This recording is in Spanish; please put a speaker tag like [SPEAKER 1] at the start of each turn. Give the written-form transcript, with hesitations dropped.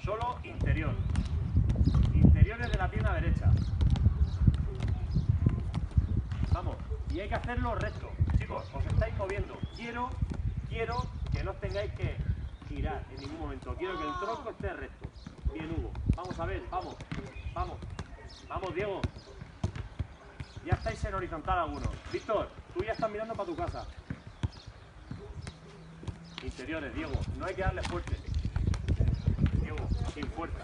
[SPEAKER 1] Solo interior. Interiores de la pierna derecha. Vamos, y hay que hacerlo recto. Chicos, os estáis moviendo. Quiero que no os tengáis que girar en ningún momento. Quiero que el tronco esté recto. Bien, Hugo. Vamos a ver, vamos. Vamos, Diego. Ya estáis en horizontal algunos. Víctor, tú ya estás mirando para tu casa. Interiores, Diego. No hay que darle fuerte. Diego, sin fuerza.